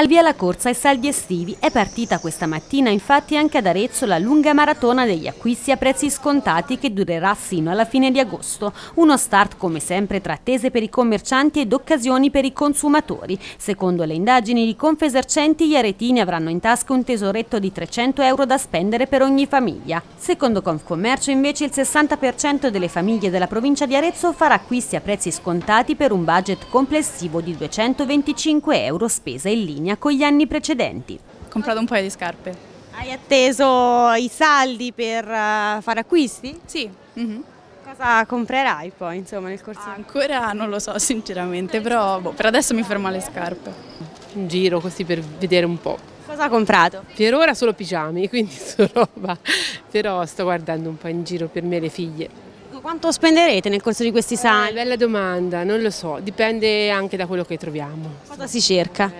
Al via la corsa ai saldi estivi. È partita questa mattina infatti anche ad Arezzo la lunga maratona degli acquisti a prezzi scontati che durerà sino alla fine di agosto. Uno start come sempre tra attese per i commercianti ed occasioni per i consumatori. Secondo le indagini di Confesercenti, gli aretini avranno in tasca un tesoretto di 300 euro da spendere per ogni famiglia. Secondo Confcommercio invece il 60% delle famiglie della provincia di Arezzo farà acquisti a prezzi scontati per un budget complessivo di 225 euro spesa in linea con gli anni precedenti. Ho comprato un paio di scarpe. Hai atteso i saldi per fare acquisti? Sì. Cosa comprerai poi insomma nel corso? Ancora non lo so sinceramente, però per adesso mi fermo alle scarpe. Un giro così per vedere un po'. Cosa hai comprato? Per ora solo pigiami, quindi solo roba, però sto guardando un po' in giro per me e le figlie. Quanto spenderete nel corso di questi saldi? Bella domanda, non lo so, dipende anche da quello che troviamo. Cosa si cerca?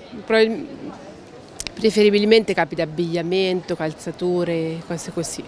Preferibilmente capita abbigliamento, calzature, cose così.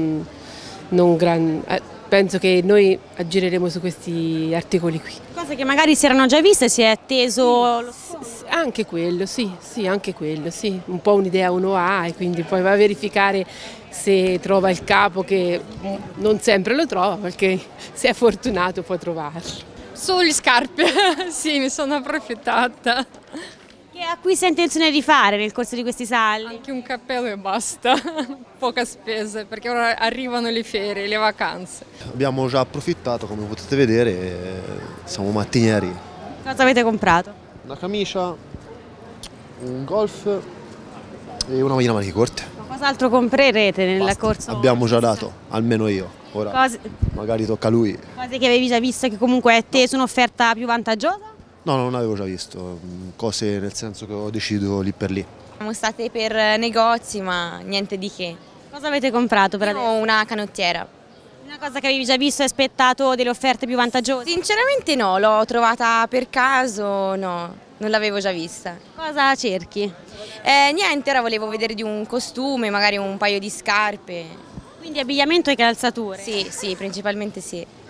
Penso che noi aggireremo su questi articoli qui. Cose che magari si erano già viste, si è atteso? Anche quello, sì, anche quello, sì. Un po' un'idea uno ha e quindi poi va a verificare se trova il capo, che non sempre lo trova, perché se è fortunato può trovarlo. Solo le scarpe, sì, mi sono approfittata. Che acquisti hai intenzione di fare nel corso di questi saldi? Anche un cappello e basta, poca spesa, perché ora arrivano le ferie, le vacanze. Abbiamo già approfittato, come potete vedere, siamo mattinieri. Cosa avete comprato? Una camicia, un golf e una maglietta maniche corte. Ma cos'altro comprerete nel Basta. corso? Abbiamo già dato, almeno io. Ora magari tocca a lui. Cose che avevi già visto che comunque è atteso un'offerta più vantaggiosa? No, non avevo già visto, cose nel senso che ho deciso lì per lì. Siamo state per negozi, ma niente di che. Cosa avete comprato per adesso? Una canottiera. Una cosa che avevi già visto e aspettato delle offerte più vantaggiose? Sinceramente no, l'ho trovata per caso, no, non l'avevo già vista. Cosa cerchi? Niente, ora volevo vedere di un costume, magari un paio di scarpe. Quindi abbigliamento e calzature? Sì, principalmente sì.